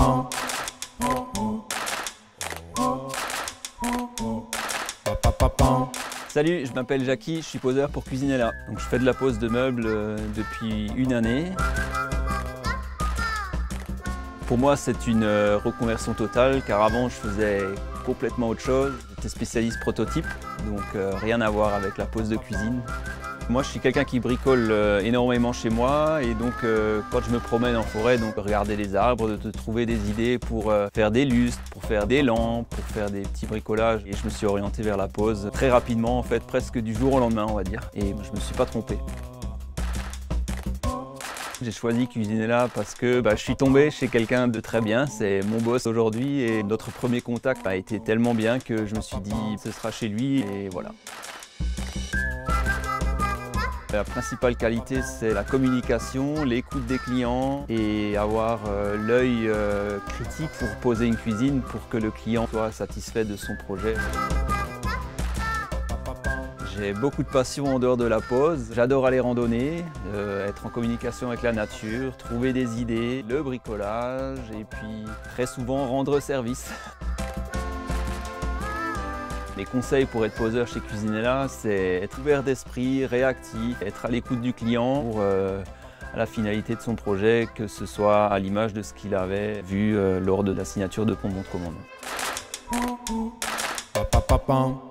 Salut, je m'appelle Jackie, je suis poseur pour Cuisinella. Donc je fais de la pose de meubles depuis une année. Pour moi, c'est une reconversion totale car avant je faisais complètement autre chose. J'étais spécialiste prototype, donc rien à voir avec la pose de cuisine. Moi, je suis quelqu'un qui bricole énormément chez moi et donc quand je me promène en forêt, donc regarder les arbres, de trouver des idées pour faire des lustres, pour faire des lampes, pour faire des petits bricolages. Et je me suis orienté vers la pose très rapidement, en fait, presque du jour au lendemain, on va dire. Et je ne me suis pas trompé. J'ai choisi Cuisinella parce que je suis tombé chez quelqu'un de très bien, c'est mon boss aujourd'hui et notre premier contact a été tellement bien que je me suis dit ce sera chez lui et voilà. La principale qualité, c'est la communication, l'écoute des clients et avoir l'œil critique pour poser une cuisine pour que le client soit satisfait de son projet. J'ai beaucoup de passion en dehors de la pose. J'adore aller randonner, être en communication avec la nature, trouver des idées, le bricolage et puis très souvent rendre service. Mes conseils pour être poseur chez Cuisinella, c'est être ouvert d'esprit, réactif, être à l'écoute du client pour à la finalité de son projet, que ce soit à l'image de ce qu'il avait vu lors de la signature de son bon de commande.